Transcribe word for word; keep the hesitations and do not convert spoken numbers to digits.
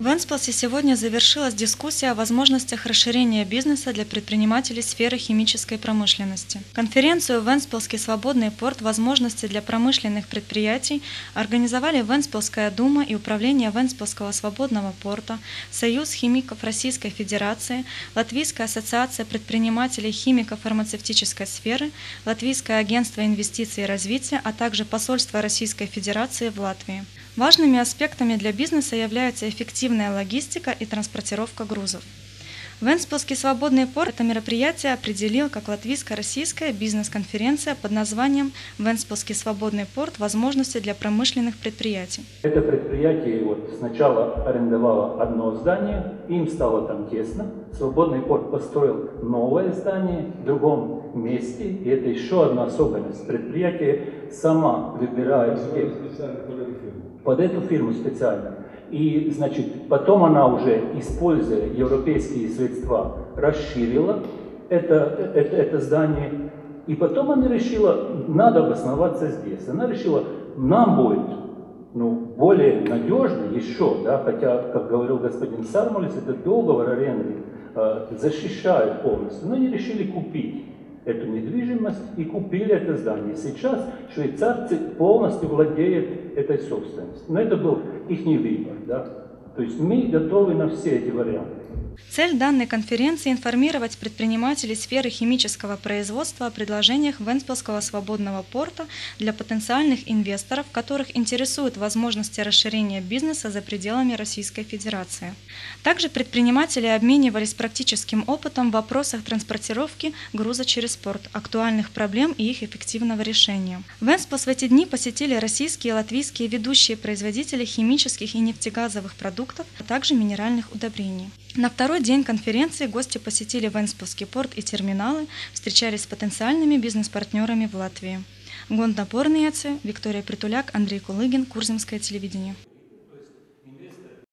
В Вентспилсе сегодня завершилась дискуссия о возможностях расширения бизнеса для предпринимателей сферы химической промышленности. Конференцию «Вентспилский свободный порт. Возможности для промышленных предприятий» организовали Вентспилская дума и Управление Вентспилского свободного порта, Союз химиков Российской Федерации, Латвийская ассоциация предпринимателей химико-фармацевтической сферы, Латвийское агентство инвестиций и развития, а также посольство Российской Федерации в Латвии. Важными аспектами для бизнеса являются эффективная логистика и транспортировка грузов. Вентспилский свободный порт это мероприятие определил как латвийско-российская бизнес-конференция под названием «Вентспилский свободный порт. Возможности для промышленных предприятий». Это предприятие вот сначала арендовало одно здание, им стало там тесно. Свободный порт построил новое здание в другом месте, и это еще одна особенность. Предприятие сама выбирает под эту фирму специально. И, значит, потом она уже, используя европейские средства, расширила это, это, это здание. И потом она решила, надо обосноваться здесь. Она решила, нам будет ну, более надежно еще, да, хотя, как говорил господин Сармулис, этот договор аренды э, защищает полностью. Но они решили купить эту недвижимость и купили это здание. Сейчас швейцарцы полностью владеют этой собственностью. Но это был их выбор. Да? То есть мы готовы на все эти варианты. Цель данной конференции – информировать предпринимателей сферы химического производства о предложениях Вентспилского свободного порта для потенциальных инвесторов, которых интересуют возможности расширения бизнеса за пределами Российской Федерации. Также предприниматели обменивались практическим опытом в вопросах транспортировки груза через порт, актуальных проблем и их эффективного решения. Вентспилс в эти дни посетили российские и латвийские ведущие производители химических и нефтегазовых продуктов, а также минеральных удобрений. На второй день конференции гости посетили Вентспилский порт и терминалы, встречались с потенциальными бизнес-партнерами в Латвии. Гонда Порниеце, Виктория Притуляк, Андрей Кулыгин, Курземское телевидение.